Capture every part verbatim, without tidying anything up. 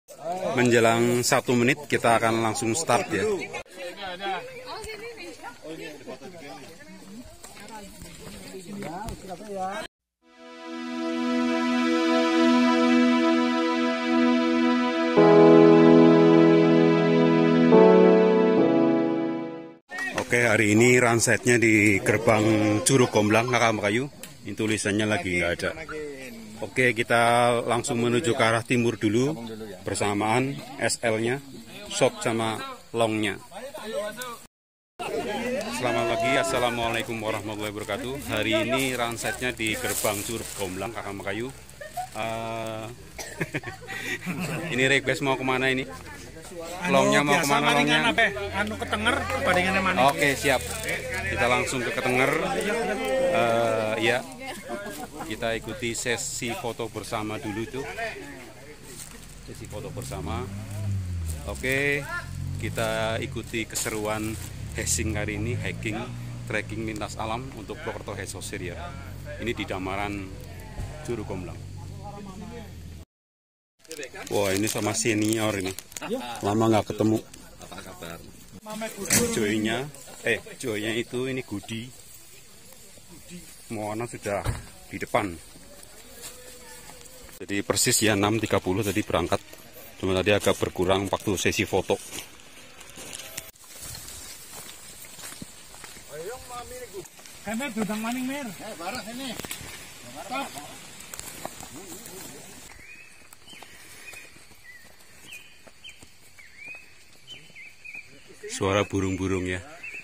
Menjelang satu menit kita akan langsung start ya. Oke, hari ini runsetnya di gerbang Curug Gomblang Kakak Mekayu. Ini tulisannya lagi nggak ada. Oke, kita langsung menuju ke arah timur dulu bersamaan S L-nya, short sama long-nya. Selamat pagi, assalamualaikum warahmatullahi wabarakatuh. Hari ini runsetnya di gerbang Curug Gomblang Kakak Mekayu. Uh, ini request mau kemana ini? Longnya mau kemana longnya? Anu Ketenger bandingannya mana? Oke, siap. Kita langsung ke Ketenger. Uh, ya, kita ikuti sesi foto bersama dulu tuh. Sesi foto bersama. Oke, kita ikuti keseruan hiking hari ini, hiking, trekking lintas alam untuk Purwokerto Hesosir ya. Ini di damaran Curug Gomblang. Wah, ini sama senior ini. Lama nggak ketemu. Apa kabar? Joynya, eh Joynya itu ini Gudi. Moana sudah di depan. Jadi persis ya enam tiga puluh tadi berangkat. Cuma tadi agak berkurang waktu sesi foto. Kemer dudang maning mer. Eh, barah ini. Stop. Suara burung-burung ya.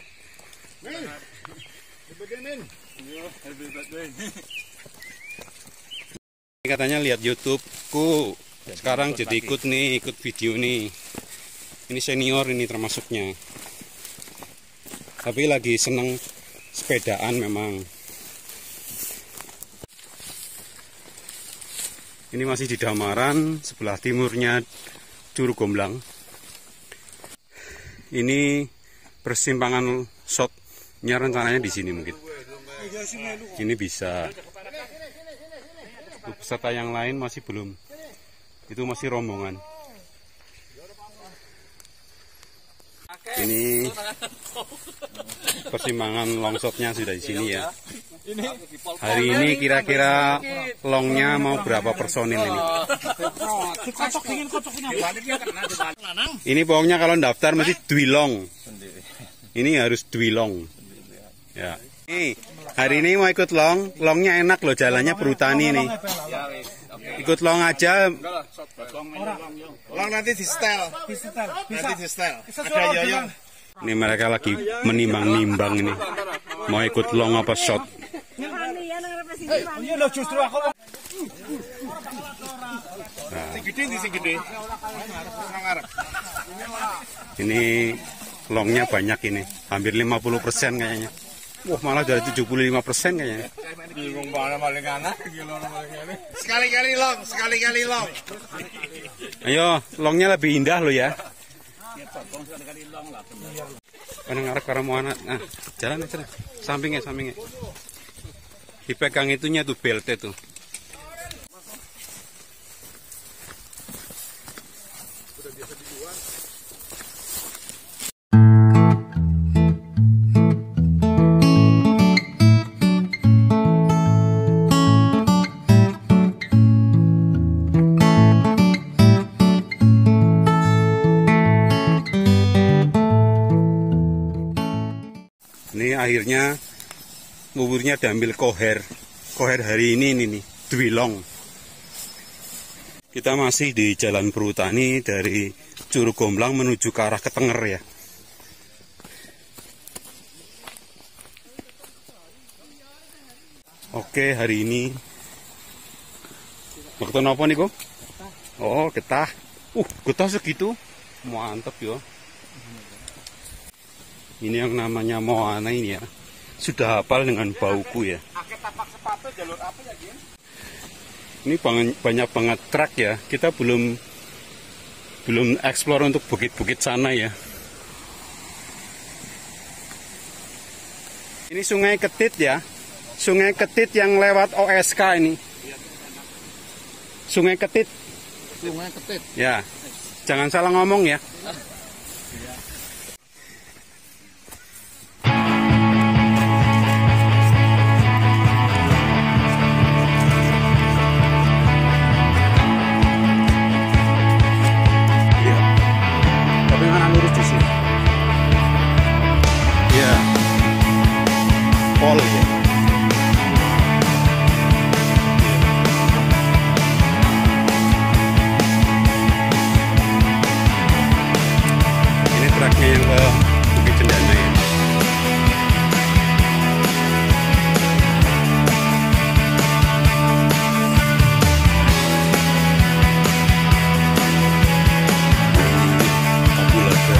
Ini katanya lihat YouTubeku. Sekarang jadi ikut nih, ikut video nih. Ini senior ini termasuknya. Tapi lagi seneng sepedaan memang. Ini masih di damaran, sebelah timurnya Curug Gomblang. Ini persimpangan shotnya rencananya di sini mungkin. Ini bisa. Untuk peserta yang lain masih belum. Itu masih rombongan. Ini persimpangan long shotnya sudah di sini ya. Hari ini kira-kira longnya mau berapa personil ini? Ini pokoknya kalau daftar mesti duilong. Ini harus duilong. Ya. Nih, hari ini mau ikut long, longnya enak loh, jalannya perhutani nih. Ikut long aja. Long nanti di setel. Nanti di setel. Ada yoyong. Ini mereka lagi menimbang-nimbang ini. Mau ikut long apa shot? Ini lo justru aku. Ini longnya banyak ini, hampir lima puluh persen kayaknya. Wah, malah dari tujuh puluh lima persen kayaknya. Bingung mana paling anak. Sekali-kali long, sekali-kali long. Ayo, longnya lebih indah loh ya. Karena ngarep karena mau anak. Nah, jalan aja. Sampingnya, sampingnya. Dipegang itunya tuh beltnya tuh. Ini akhirnya buburnya diambil koher. Koher hari ini ini nih, duilong. Kita masih di Jalan Perhutani dari Curug Gomblang menuju ke arah Ketenger ya. Oke, hari ini waktu apa nih kok? Oh, getah. Uh, getah segitu. Mantap ya. Ini yang namanya Moana ini ya. Sudah hafal dengan bauku ya. Ini banyak banget truk ya. Kita belum belum explore untuk bukit-bukit sana ya. Ini Sungai Ketit ya. Sungai Ketit yang lewat O S K ini. Sungai Ketit. Sungai Ketit. Ya. Jangan salah ngomong ya. Iya. Tapi mana lurus di sini? Iya. Pol ya. Truknya yang ke Bukit Cendana ya. Kapulaga.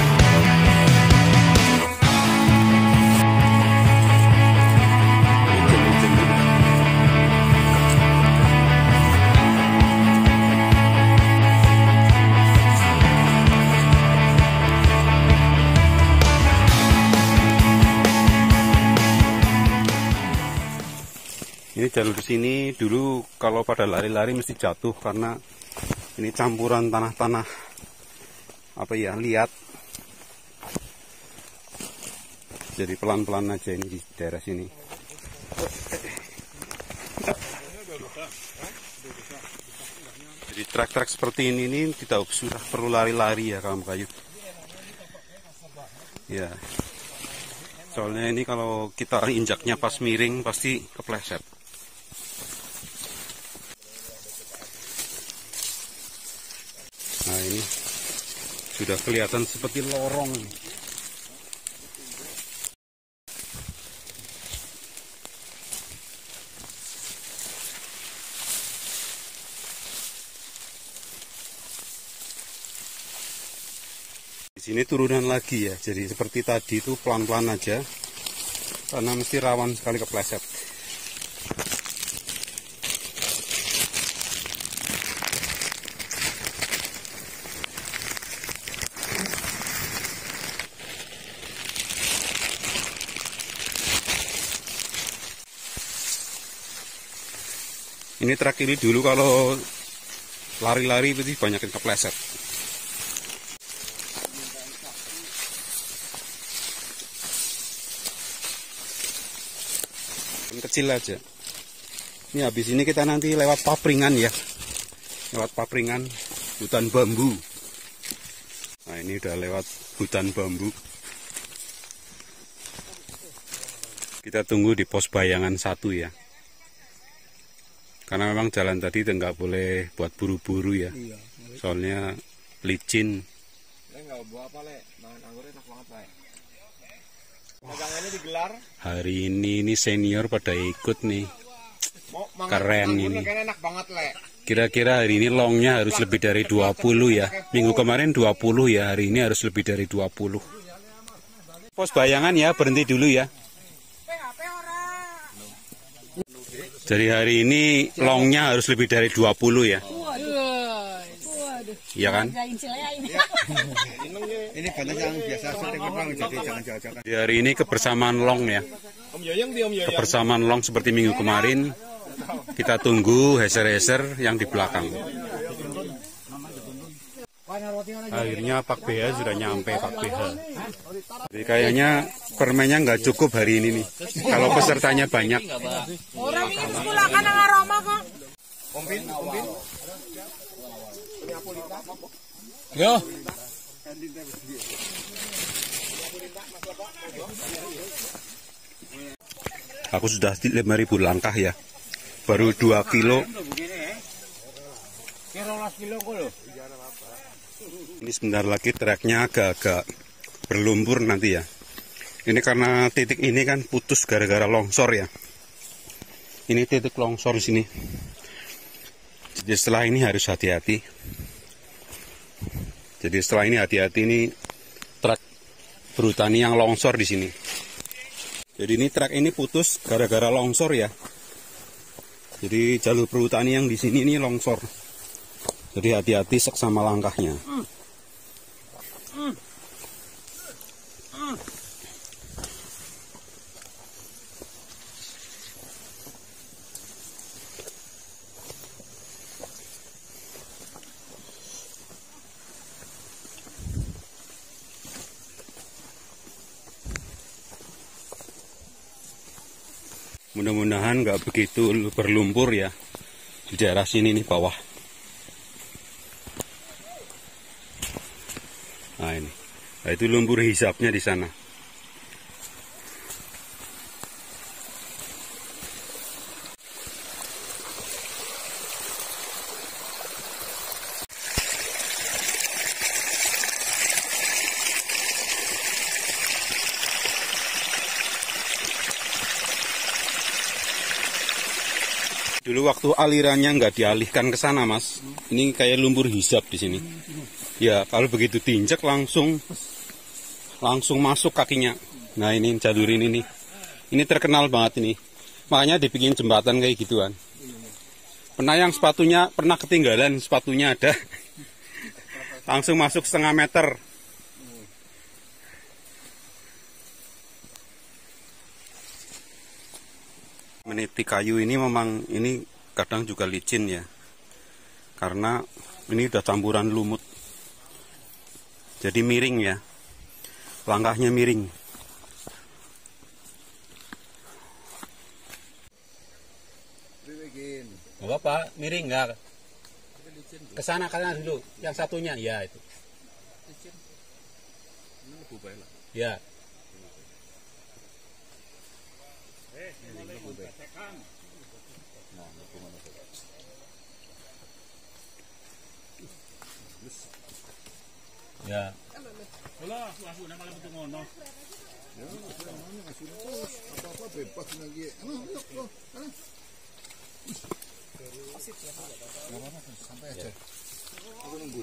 Hujan-hujan juga. Ini jalur sini dulu kalau pada lari-lari mesti jatuh karena ini campuran tanah-tanah apa ya, liat. Jadi pelan-pelan aja ini di daerah sini. Jadi trek-trek seperti ini ini tidak usah perlu lari-lari ya kamu kayu. Ya. Soalnya ini kalau kita injaknya pas miring pasti kepleset. Nah ini sudah kelihatan seperti lorong. Di sini turunan lagi ya, jadi seperti tadi itu pelan-pelan aja, karena mesti rawan sekali kepleset. Ini truk ini dulu kalau lari-lari pasti banyak yang kepleset. Kecil aja. Ini habis ini kita nanti lewat papringan ya. Lewat papringan hutan bambu. Nah ini udah lewat hutan bambu. Kita tunggu di pos bayangan satu ya. Karena memang jalan tadi itu nggak boleh buat buru-buru ya. Soalnya licin. Hari ini ini senior pada ikut nih. Keren ini. Kira-kira hari ini longnya harus lebih dari dua puluh ya. Minggu kemarin dua puluh ya, hari ini harus lebih dari dua puluh. Pos bayangan ya, berhenti dulu ya. Jadi hari ini longnya harus lebih dari dua puluh ya. Iya kan? Ini banyak yang biasa sering terbang, jadi jangan jauh-jauh. Di hari ini kebersamaan long ya. Kebersamaan long seperti minggu kemarin. Kita tunggu heser-heser yang di belakang. Akhirnya Pak B H sudah nyampe, Pak B H. Jadi kayaknya permennya nggak cukup hari ini nih. Kalau pesertanya banyak. Orang ini sekolah kan aroma kok. Ompin, ompin. Yo. Aku sudah lima ribu langkah ya. Baru dua kilo. Ini sebentar lagi treknya agak-agak berlumpur nanti ya. Ini karena titik ini kan putus gara-gara longsor ya. Ini titik longsor di sini. Jadi setelah ini harus hati-hati. Jadi setelah ini hati-hati, ini truk berhutani yang longsor di sini. Jadi ini truk ini putus gara-gara longsor ya. Jadi jalur perhutani yang di sini ini longsor. Jadi hati-hati seksama langkahnya. Mudah-mudahan nggak begitu berlumpur ya di daerah sini nih bawah. Nah ini, nah, itu lumpur hisapnya di sana. Dulu waktu alirannya nggak dialihkan ke sana, Mas. Ini kayak lumpur hisap di sini. Ya, kalau begitu diinjak langsung langsung masuk kakinya. Nah, ini jalur ini nih. Ini terkenal banget ini. Makanya dibikin jembatan kayak gituan. Pernah yang sepatunya pernah ketinggalan, sepatunya ada. Langsung masuk setengah meter. Meniti kayu ini memang ini kadang juga licin ya, karena ini udah campuran lumut, jadi miring ya, langkahnya miring. Gak apa-apa, miring nggak? Kesana kalian dulu, yang satunya ya itu. Ya. Ya. Lah, aku nak malam itu ngono. Ya, apa-apa bebas lagi. Ano, yuk, yuk. Sampai aja. Aku nunggu.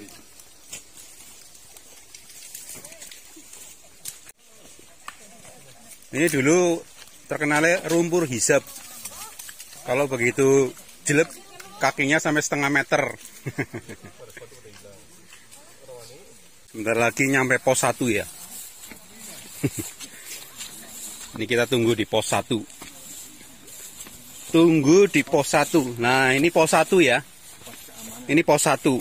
Ini dulu terkenalnya lumpur hisap. Kalau begitu jelek kakinya sampai setengah meter. Sebentar lagi nyampe pos satu ya. Ini kita tunggu di pos satu. Tunggu di pos satu. Nah, ini pos satu ya. Ini pos satu.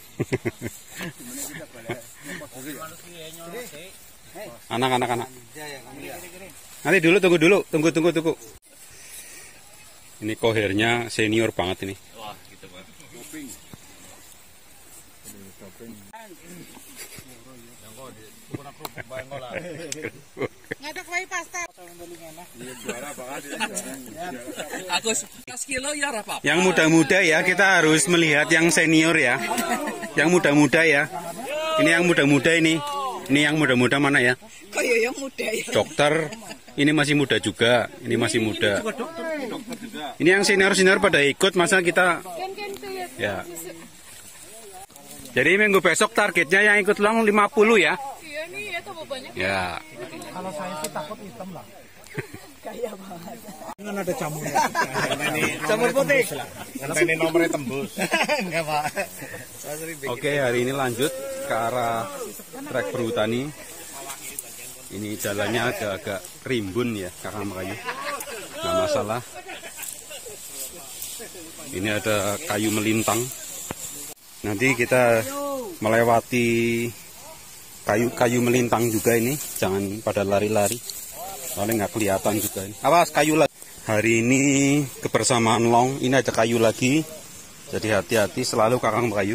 Anak-anak anak. Nanti dulu tunggu dulu, tunggu tunggu tunggu. Ini kohirnya senior banget ini. Wah, gitu Pak. Doping. Doping. Yang kok di kurang kerupuk bayang lah. Ngadok wae pasta. Iya, juara banget. Aku sebelas kilo ya apa? Yang muda-muda ya, kita harus melihat yang senior ya. Yang muda-muda ya. Ini yang muda-muda ini. Ini yang muda-muda mana ya? Kayak yang muda ya. Dokter. Ini masih muda juga. Ini masih muda. Ini yang senior-senior pada ikut, masa kita ya. Jadi minggu besok targetnya yang ikut ulang lima puluh ya. Iya nih ya, tambah banyak. Ya. Kalau saya sih takut hitam lah. Kaya banget. Kan ada camurnya. Camur putih. Ini nomornya tembus. Enggak, Pak. Oke, hari ini lanjut ke arah trek perhutani. Ini jalannya agak-agak rimbun ya, kakak kayu. Nggak masalah. Ini ada kayu melintang. Nanti kita melewati kayu-kayu melintang juga ini. Jangan pada lari-lari. Soalnya nggak kelihatan juga ini. Awas, kayu lagi. Hari ini kebersamaan long. Ini ada kayu lagi. Jadi hati-hati selalu kakak kayu.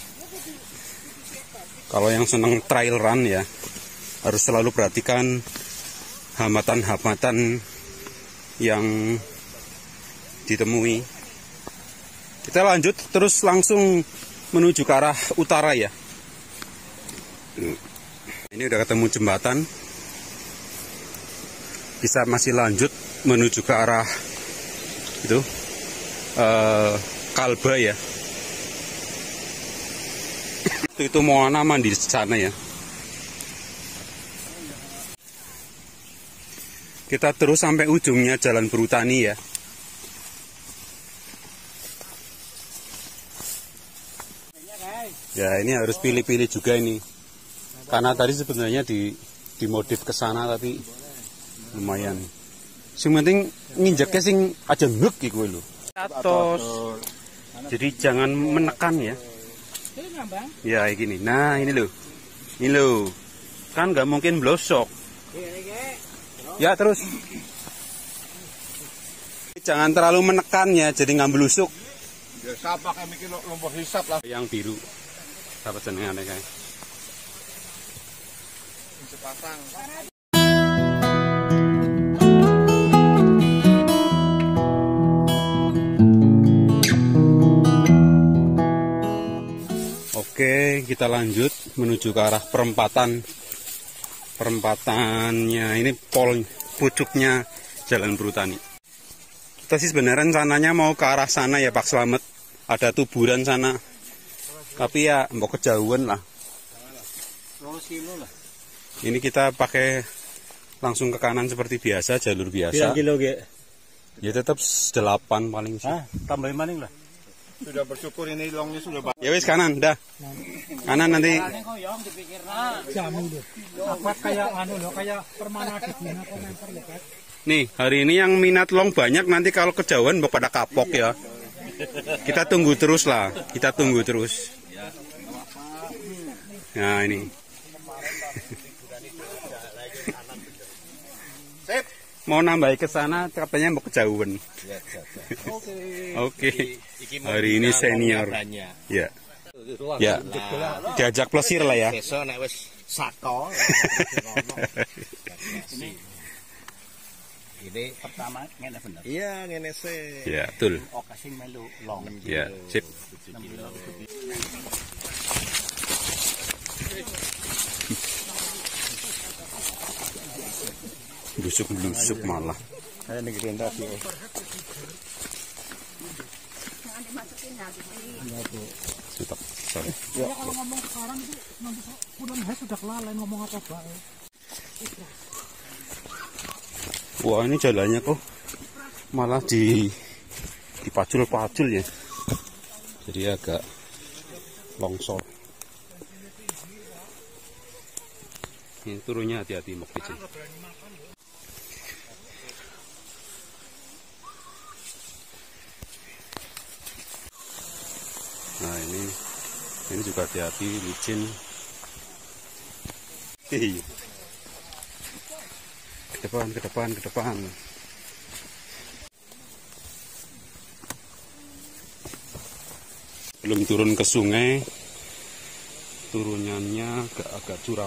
Kalau yang senang trail run ya, harus selalu perhatikan hambatan-hambatan yang ditemui. Kita lanjut terus langsung menuju ke arah utara ya. Ini udah ketemu jembatan. Bisa masih lanjut menuju ke arah itu uh, Kalba ya. Itu, itu mau aman di sana ya. Kita terus sampai ujungnya jalan perhutani ya. Ya ini harus pilih-pilih juga ini. Karena tadi sebenarnya di dimodif ke sana tapi lumayan. Sing penting nginjeknya sing aja ngek iku lho. Atos. Jadi jangan menekan ya. Ya gini. Nah ini loh. Ini loh. Kan nggak mungkin blosok. Ya terus. Jangan terlalu menekan ya, jadi ngambil lusuk. Biasa pakai mikir lumpur hisap lah. Yang biru. Apa jenengan kayak? Sepasang. Oke, kita lanjut menuju ke arah perempatan. Perempatannya ini pol pucuknya Jalan Perhutani. Kita sih sebenarnya rencananya mau ke arah sana ya Pak Slamet. Ada tuburan sana. Tapi ya mau kejauhan lah. Ini kita pakai langsung ke kanan seperti biasa, jalur biasa. Berapa kilo ge? Ya tetap delapan paling sih. Hah, tambahin maning lah. Sudah bersyukur ini longnya sudah banyak. Ya wis kanan, dah. Kanan nanti. Jamu deh. Apa kayak anu loh, kayak permana di Bina komentar loh kan. Nih, hari ini yang minat long banyak, nanti kalau kejauhan mau pada kapok ya. Kita tunggu terus lah, kita tunggu terus. Nah, ini. Mau nambah ke sana, katanya mau kejauhan. Oke. Hari ini senior. Ya. Ya. Diajak plesir lah ya. Besok nek wis sato. Ini Pertama ngene bener. iya ngene sih. Ya, betul. Oke sing melu long. Ya, sip. Busuk-busuk malah. Saya ning rendah sih. Stop. Sorry. Ya kalau ngomong sekarang itu nanti mudah-mudahan sudah kelalaian ngomong apa baik. Wah, ini jalannya kok malah di dipacul-pacul ya. Jadi agak longsor. Ini turunnya hati-hati mau kecil. Nah ini ini juga hati-hati licin. Hei. Ke depan, ke depan, ke depan. Belum turun ke sungai, turunannya agak-agak curam.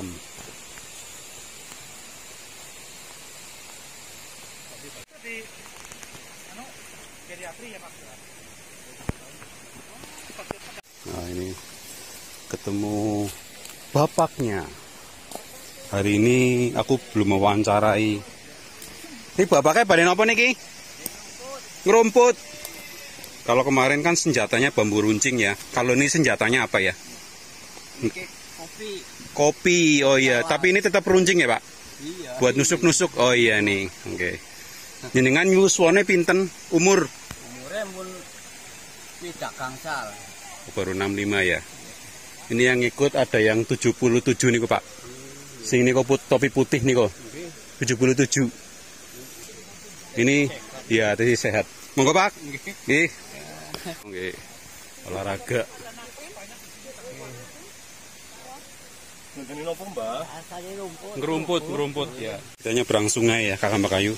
Nah ini ketemu bapaknya. Hari ini aku belum mewawancarai. Ini bapaknya badan apa nih Ki? Ngerumput. Kalau kemarin kan senjatanya bambu runcing ya. Kalau ini senjatanya apa ya? Kopi. Kopi. Oh iya. Tapi ini tetap runcing ya Pak? Iya. Buat nusuk-nusuk. Oh iya nih. Oke. Okay. Jenengan yuswane pinten umur? Umurnya pun tidak gangsal. Baru enam puluh lima ya. Ini yang ikut ada yang tujuh puluh tujuh nih Pak. Sing ini kok topi putih nih kok. tujuh puluh tujuh. Ini ya tadi sehat. Monggo Pak. Nggih. Nggih. Olahraga. Ngene nopo, Mbah? Ngerumput, ngerumput ya. Kita nyebrang sungai ya, Kakak Mbak Kayu.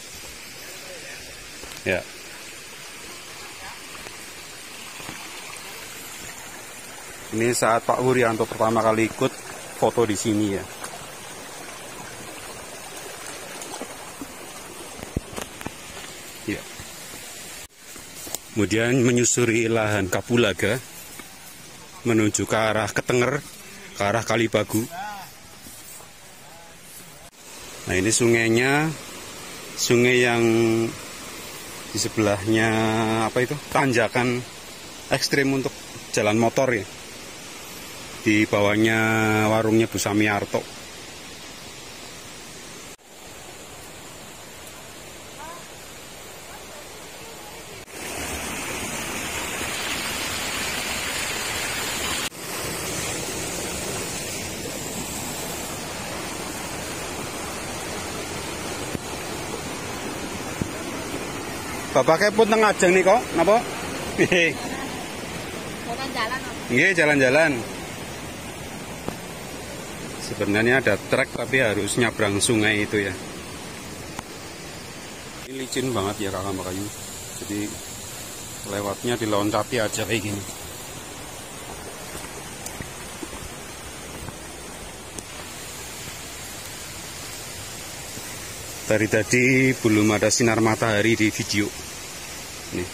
Ya. Ini saat Pak Wuryanto pertama kali ikut foto di sini ya. Ya. Kemudian menyusuri lahan Kapulaga menuju ke arah Ketenger, ke arah Kalibagu. Nah ini sungainya, sungai yang di sebelahnya apa itu tanjakan ekstrim untuk jalan motor ya. Di bawahnya warungnya Bu Samiarto. Bapaknya pun tengah ajeng nih kok, napa? Jalan-jalan. Nggih, jalan-jalan. Sebenarnya ada trek tapi harus nyabrang sungai itu ya. Ini licin banget ya Kakak Mbak Kayu. Jadi lewatnya diloncati aja kayak gini. Dari tadi belum ada sinar matahari di video. Nih.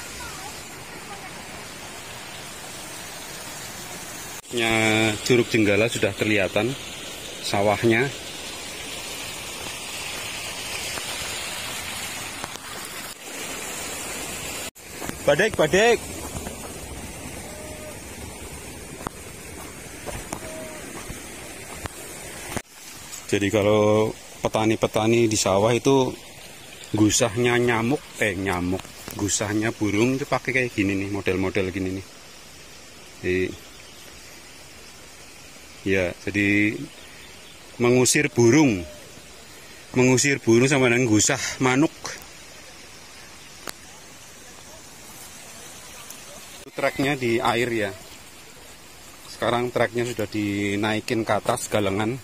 Nya Curug Jenggala sudah kelihatan sawahnya. Badek, badek. Jadi kalau petani-petani di sawah itu gusahnya nyamuk, eh nyamuk, gusahnya burung itu pakai kayak gini nih, model-model gini nih. Jadi, ya, jadi mengusir burung, mengusir burung sama dengan gusah manuk. Treknya di air ya. Sekarang treknya sudah dinaikin ke atas galengan.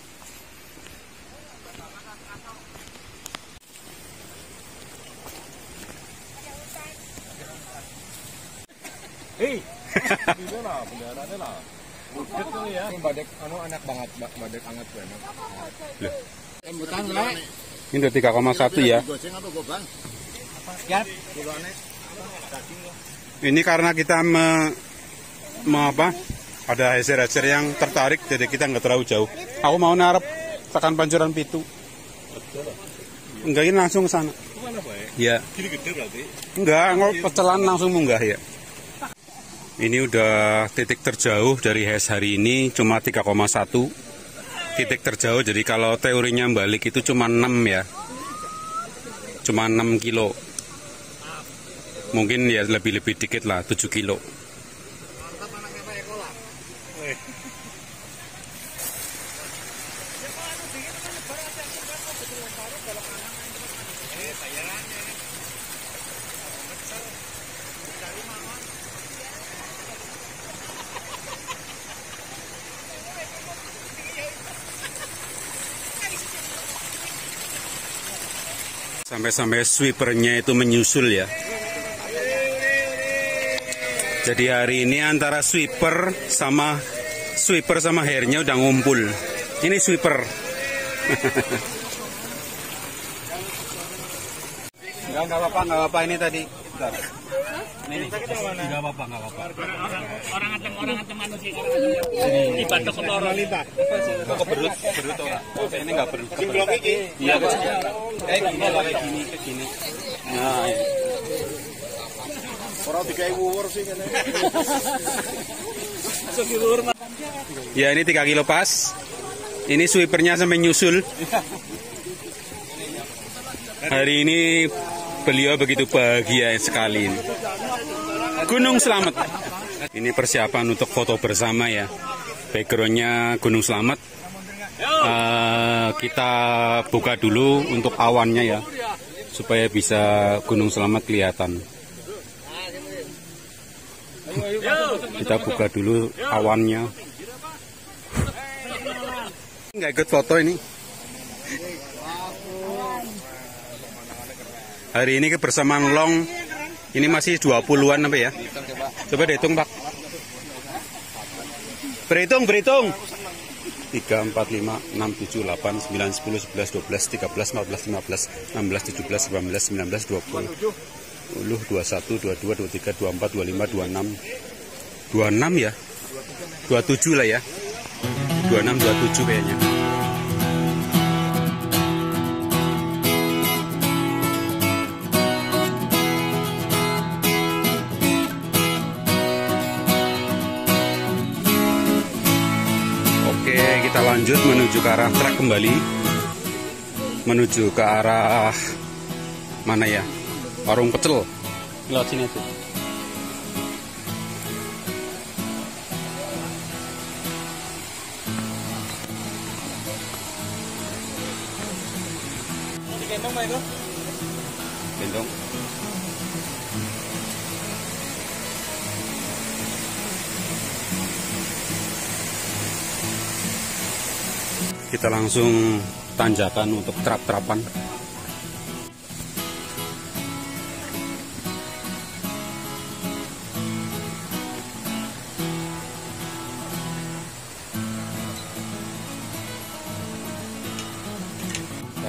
Hei, ini lah, bendaranya lah. Budet tuh ya. Ini badek, anu anak banget, badek anget banget. Loh. Rambutan lah. Ini udah tiga koma satu ya. Goceng atau gobang? Siap. Kiloannya. Ini karena kita me, me apa? Ada hasil-hasil yang tertarik, jadi kita nggak terlalu jauh. Aku mau narap tekan Pancuran Pitu. Enggak, ini langsung ke sana. Kemana Pak? Ya. Gede-gede berarti. Enggak, ngol pecelan langsung munggah ya. Ini udah titik terjauh dari H E S hari ini cuma tiga koma satu. Titik terjauh, jadi kalau teorinya balik itu cuma enam ya. Cuma enam kilo. Mungkin ya lebih-lebih dikit lah, tujuh kilo. Sampai-sampai sweepernya itu menyusul ya. Jadi hari ini antara sweeper sama sweeper sama hairnya udah ngumpul. Ini sweeper. Enggak, enggak apa-apa, enggak apa-apa ini tadi. Bentar. Ini enggak apa-apa, enggak apa-apa. Orang antem orang antem manusia di Bandung Keloro libat. Kok keberut, berut ora. Oh, ini enggak berut. Simblok iki. Iya, kayak gini lah, kayak gini, kayak gini. Nah, ini. Orang tiga wuwur sih kan. Ya ini tiga kilo pas. Ini sweepernya sampai nyusul. Hari ini beliau begitu bahagia sekali. Gunung Slamet. Ini persiapan untuk foto bersama ya. Backgroundnya Gunung Slamet. Uh, kita buka dulu untuk awannya ya, supaya bisa Gunung Slamet kelihatan. Kita buka dulu awannya. Nggak ikut foto ini. Hari ini kebersamaan long. Ini masih dua puluhan apa ya? Coba dihitung Pak. Berhitung, berhitung. tiga, empat, lima, enam, tujuh, delapan, sembilan, sepuluh, sebelas, dua belas, tiga belas, empat belas, lima belas, enam belas, tujuh belas, delapan belas, sembilan belas, dua puluh. dua puluh, dua puluh satu, dua puluh dua, dua puluh tiga, dua puluh empat, dua puluh lima, dua puluh enam. dua puluh enam ya? dua puluh tujuh lah ya. dua puluh enam, dua puluh tujuh kayaknya. Oke, kita lanjut menuju ke arah trek kembali. Menuju ke arah mana ya? Warung pecel. Lewat sini tuh. Gendong Pak itu. Gendong. Kita langsung tanjakan untuk trap-trapan.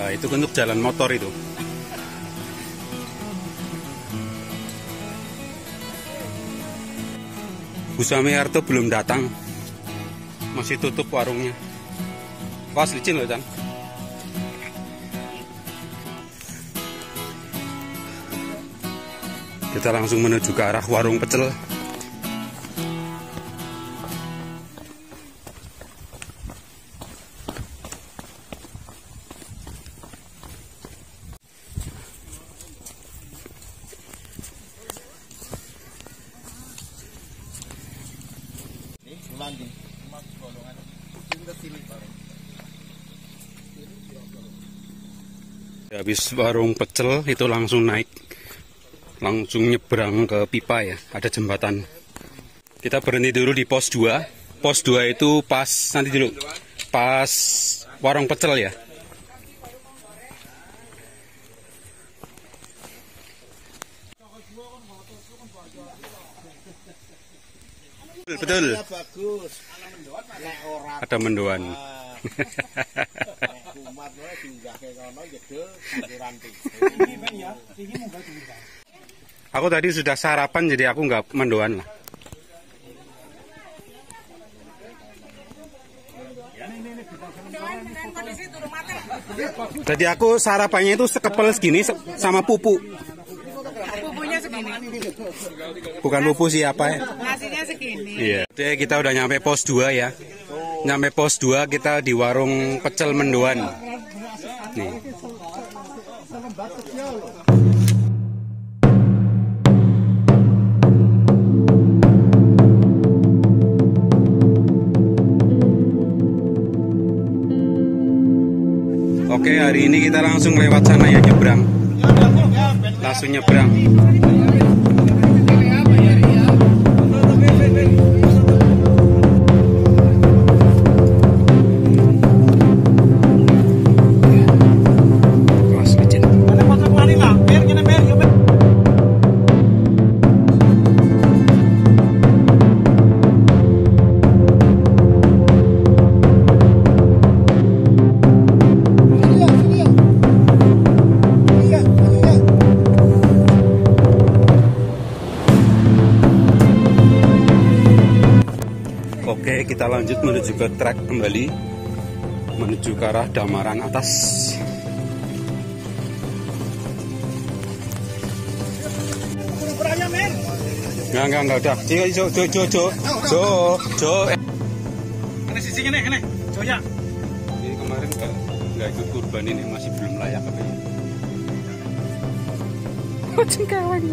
Nah, itu untuk jalan motor itu. Bu Suamiharto belum datang, masih tutup warungnya. Was licin loh, Chan. Kita langsung menuju ke arah warung pecel. Habis warung pecel itu langsung naik, langsung nyebrang ke pipa ya, ada jembatan. Kita berhenti dulu di pos dua. Pos dua itu pas, nanti dulu, pas warung pecel ya. Betul. Bagus. Ada mendoan. Aku tadi sudah sarapan jadi aku nggak mendoan lah. Jadi aku sarapannya itu sekepel segini sama pupu. Pupunya segini. Bukan pupu sih apa ya? Nasinya segini. Iya. Jadi kita udah nyampe pos dua ya. Nyampe pos dua kita di warung pecel mendoan. Nih. Oke, hari ini kita langsung lewat sana ya, nyebrang. Langsung nyebrang. Oke, kita lanjut menuju ke trek kembali, menuju ke arah Damaran atas. Enggak, enggak, enggak, udah. Jo, jo, jo, jo, jo, jo, jo. Ini sisinya nih, ini, Joya. Ini kemarin enggak, enggak ikut kurban ini, masih belum layak katanya. Kucing kawan.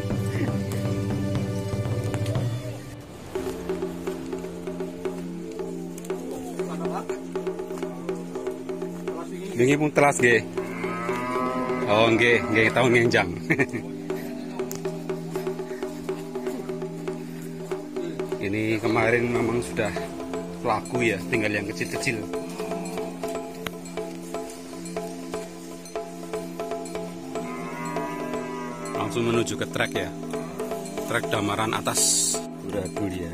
Ini pun telas nggih. Oh nggih, nggih tahun ngenjang. Ini kemarin memang sudah laku ya, tinggal yang kecil-kecil. Langsung menuju ke trek ya. Trek Damaran atas. Udah dulu ya.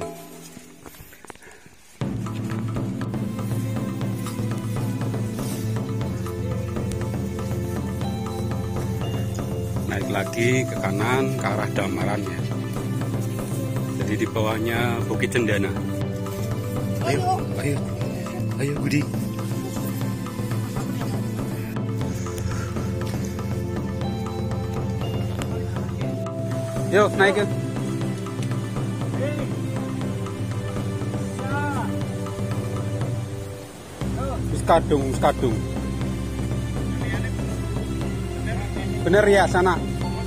Naik lagi ke kanan ke arah Damaran ya. Jadi di bawahnya Bukit Cendana. Ayo, ayo, ayo Budi. Yuk naik yuk. Skadung, skadung. Bener ya sana.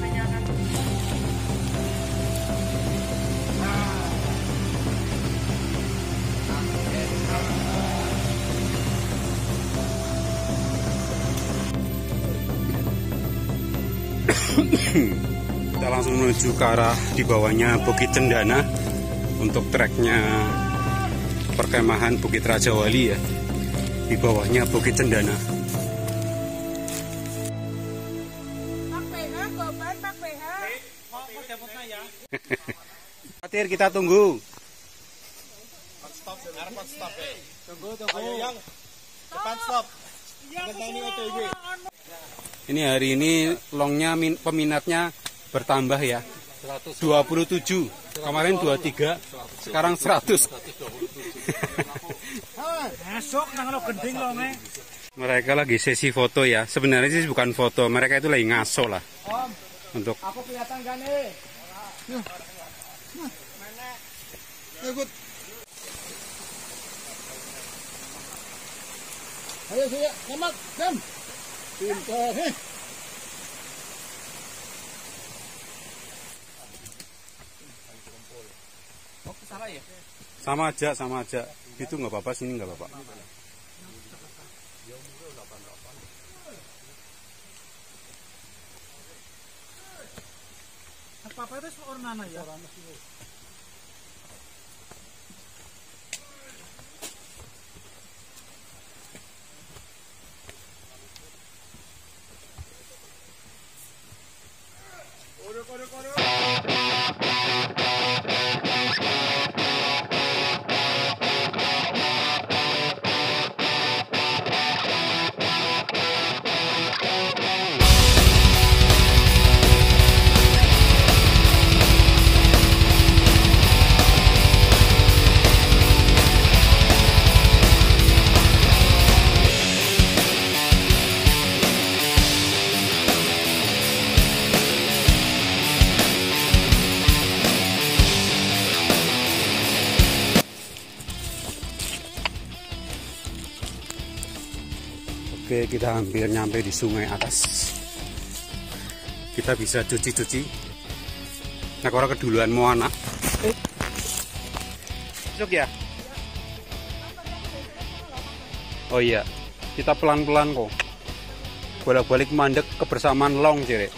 Kita langsung menuju ke arah di bawahnya Bukit Cendana untuk treknya perkemahan Bukit Raja Wali ya. Di bawahnya Bukit Cendana. Khawatir kita tunggu. Stop, stop, stop. Tunggu, tunggu. Ayo yang depan stop. Ini hari ini longnya min, peminatnya bertambah ya. dua puluh tujuh. Kemarin dua puluh tiga, sekarang seratus. Masuk nang lo gending lo nih. Mereka lagi sesi foto ya. Sebenarnya sih bukan foto, mereka itu lagi ngaso lah. Untuk Aku kelihatan gak nih? Ikut. Ayo saya, selamat, Sam. Pintar, heh. sama aja, sama aja. Itu nggak apa-apa, sini nggak apa-apa. Apa-apa itu ornana ya. Oke, kita hampir nyampe di sungai atas. Kita bisa cuci-cuci. Nah, kalau keduluan mau anak. Eh. Cuk ya? Oh iya, kita pelan-pelan kok. Bolak-balik mandek kebersamaan long, Cire.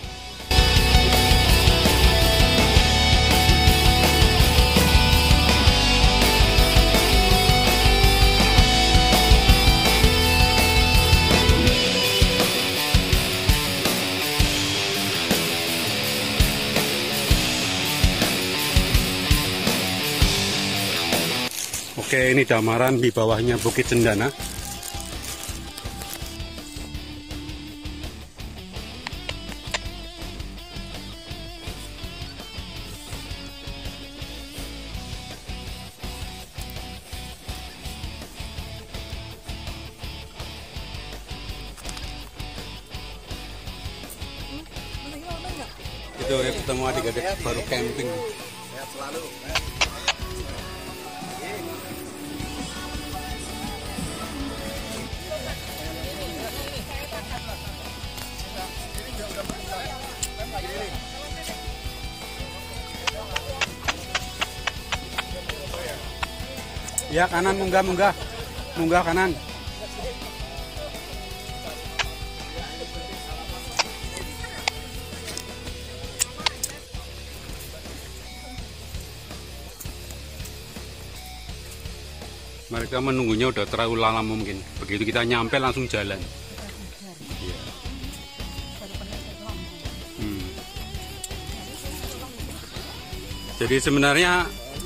Oke, ini damaran, di bawahnya Bukit Cendana. Itu ya, ketemu adik-adik baru camping. Sehat selalu. Ya, kanan, munggah, munggah. Munggah kanan. Mereka menunggunya udah terlalu lama mungkin. Begitu kita nyampe langsung jalan. Iya. Hmm. Jadi sebenarnya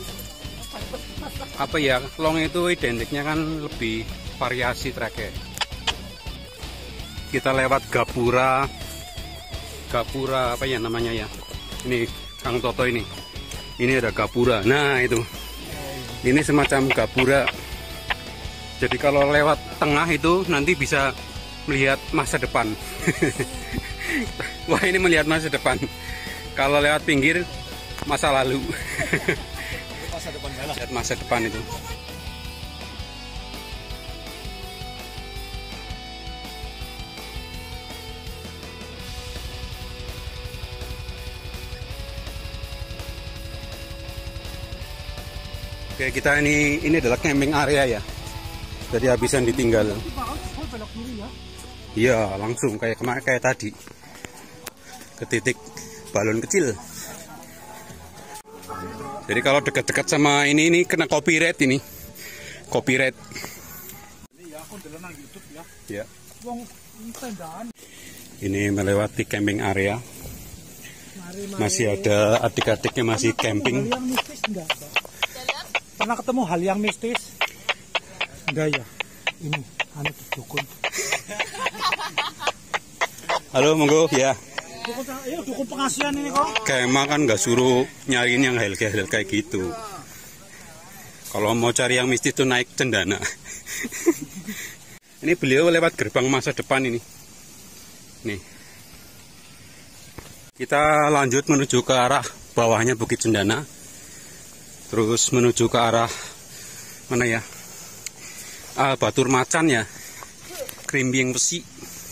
apa ya, long itu identiknya kan lebih variasi treknya. Kita lewat Gapura, Gapura apa ya namanya ya? Ini Kang Toto ini. Ini ada Gapura. Nah itu, ini semacam Gapura. Jadi kalau lewat tengah itu nanti bisa melihat masa depan. Wah, ini melihat masa depan. Kalau lewat pinggir, masa lalu. Masa depan galah. Lihat masa depan itu. Oke, kita ini ini adalah camping area ya. Jadi habisan ditinggal. Iya, langsung kayak kemarin kayak tadi. Ke titik balon kecil. Jadi kalau dekat-dekat sama ini ini kena copyright ini. Copyright. Ya. Ini melewati camping area. Masih ada adik-adiknya masih camping. Hal yang mistis enggak, Pak? Pernah ketemu hal yang mistis? Enggak ya? Ini. anu dukun. Halo, monggo ya. Dukun, iya dukun pengasihan ini kok. Kema kan nggak suruh nyariin yang hal-hal kayak gitu. Kalau mau cari yang mistis tuh naik cendana. Ini beliau lewat gerbang masa depan ini. Nih. Kita lanjut menuju ke arah bawahnya Bukit Cendana. Terus menuju ke arah mana ya? Ah, Batur Macan ya. Krimbing Besi.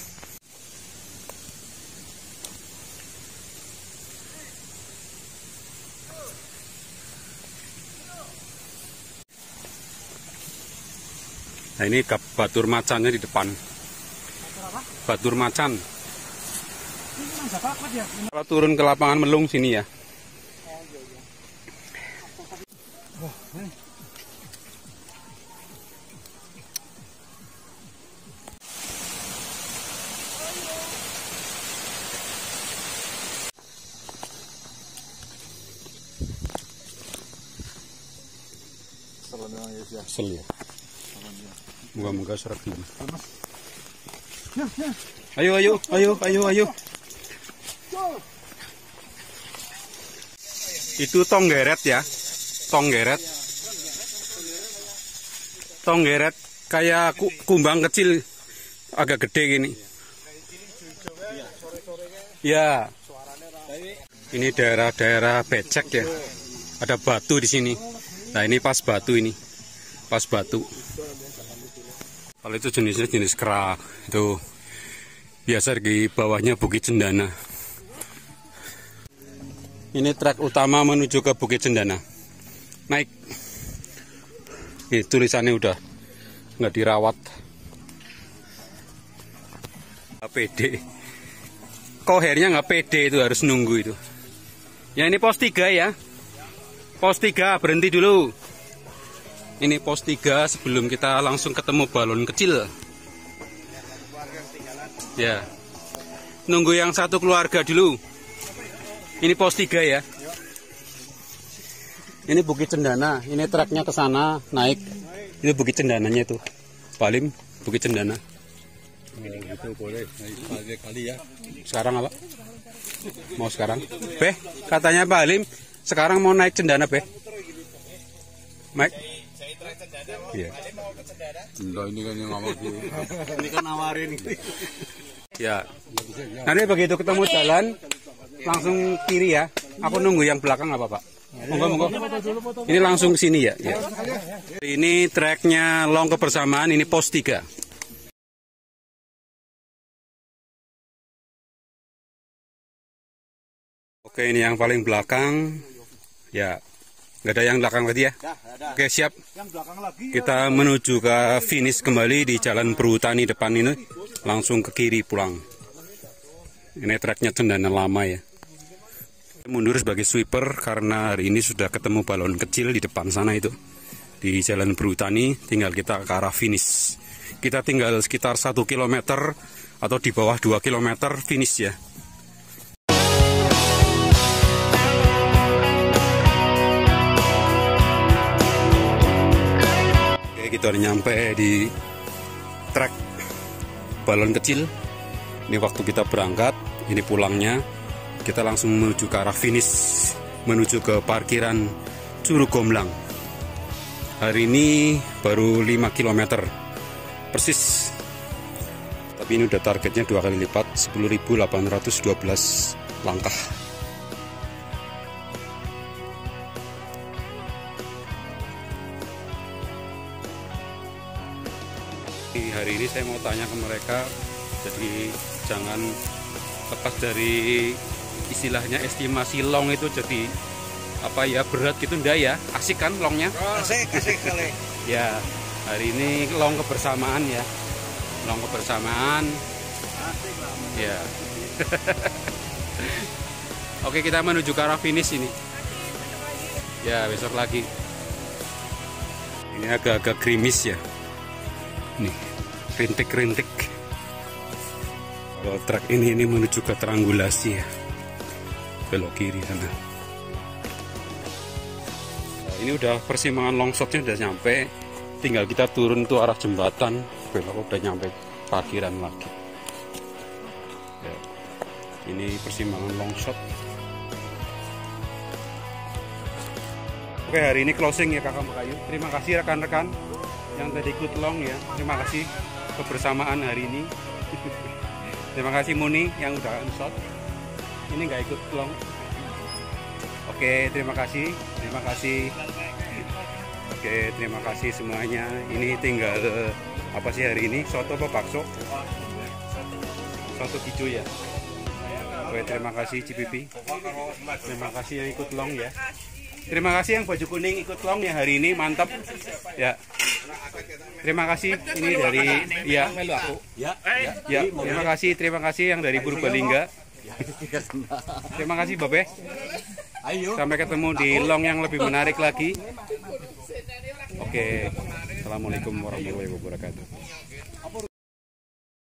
Nah, ini Batur Macannya di depan. Batur Macan. Kalau turun ke lapangan Melung sini ya. Sel ya. Moga-moga serak dulu. Ayo, ayo, ayo, ayo, ayo. Itu tonggeret ya, tonggeret, tonggeret kayak kumbang kecil, agak gede gini. Ya, ini daerah-daerah becek ya. Ada batu di sini. Nah, ini pas batu ini, pas batu. Kalau itu jenisnya jenis kerak, itu biasa di bawahnya Bukit Cendana. Ini trek utama menuju ke Bukit Cendana. Naik. Ini tulisannya udah nggak dirawat. Nggak pede. Kohernya nggak pede itu, harus nunggu itu. Ya, ini pos tiga ya. Pos tiga, berhenti dulu. Ini pos tiga sebelum kita langsung ketemu balon kecil. Ya. Nunggu yang satu keluarga dulu. Ini pos tiga ya. Ini Bukit Cendana. Ini treknya ke sana naik. Itu Bukit Cendananya itu. Palim Bukit Cendana. Itu boleh naik kali ya. Sekarang apa? Mau sekarang? Beh, katanya Pak Halim sekarang mau naik Cendana, Beh. Mike. Iya. Enggak, ini kan yang ngawak dulu. Ini kan nawarin. Ya. Nanti begitu ketemu jalan langsung kiri ya. Aku nunggu yang belakang apa, Pak? Monggo, monggo. Ini langsung ke sini ya. Ya. Ini treknya Long Kebersamaan, ini pos tiga. Oke, ini yang paling belakang. Ya. Nggak ada yang belakang tadi ya? Oke, siap. Kita menuju ke finish kembali di Jalan Perhutani depan ini. Langsung ke kiri pulang. Ini treknya Cendana lama ya. Mundur sebagai sweeper karena hari ini sudah ketemu balon kecil di depan sana itu. Di Jalan Perhutani, tinggal kita ke arah finish. Kita tinggal sekitar satu kilometer atau di bawah dua kilometer finish ya. Kita udah nyampe di trek balon kecil. Ini waktu kita berangkat, ini pulangnya. Kita langsung menuju ke arah finish, menuju ke parkiran Curug Gomblang. Hari ini baru lima kilometer persis. Tapi ini udah targetnya dua kali lipat, sepuluh ribu delapan ratus dua belas langkah. Hari ini saya mau tanya ke mereka, jadi jangan lepas dari istilahnya estimasi long itu jadi apa ya, berat gitu enggak ya, asik kan longnya? Asik, asik kali. Ya, hari ini long kebersamaan ya, long kebersamaan. Asik lah. Ya. Oke, kita menuju ke arah finish ini. Ya, besok lagi. Ini agak-agak gerimis ya. Nih, rintik-rintik. Kalau trek ini ini menuju ke Tranggulasi ya. Belok kiri sana. Nah, ini udah persimpangan longshotnya udah nyampe. Tinggal kita turun tuh arah jembatan. belok udah nyampe parkiran lagi. Ya. Ini persimpangan Longshot. Oke, hari ini closing ya Kakak Makayu. Terima kasih rekan-rekan yang tadi ikut long ya. Terima kasih kebersamaan hari ini. Terima kasih Muni yang udah shot. Ini nggak ikut long. Oke, terima kasih. Terima kasih. Oke, terima kasih semuanya. Ini tinggal apa sih hari ini? Soto apa bakso? Soto hijau ya. Oke, terima kasih C P P. Terima kasih yang ikut long ya. Terima kasih yang baju kuning ikut long ya hari ini, mantap ya. Terima kasih ini dari ya ya ya terima kasih terima kasih yang dari Purbalingga. Terima kasih Babe. Sampai ketemu di long yang lebih menarik lagi. Oke, assalamualaikum warahmatullahi wabarakatuh.